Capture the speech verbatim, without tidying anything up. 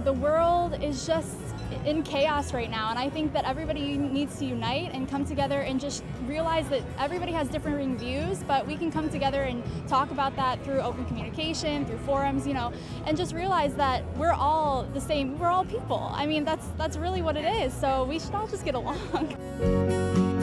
the world is just in chaos right now, and I think that everybody needs to unite and come together and just realize that everybody has differing views, but we can come together and talk about that through open communication, through forums, you know, and just realize that we're all the same, we're all people. I mean, that's, that's really what it is, so we should all just get along.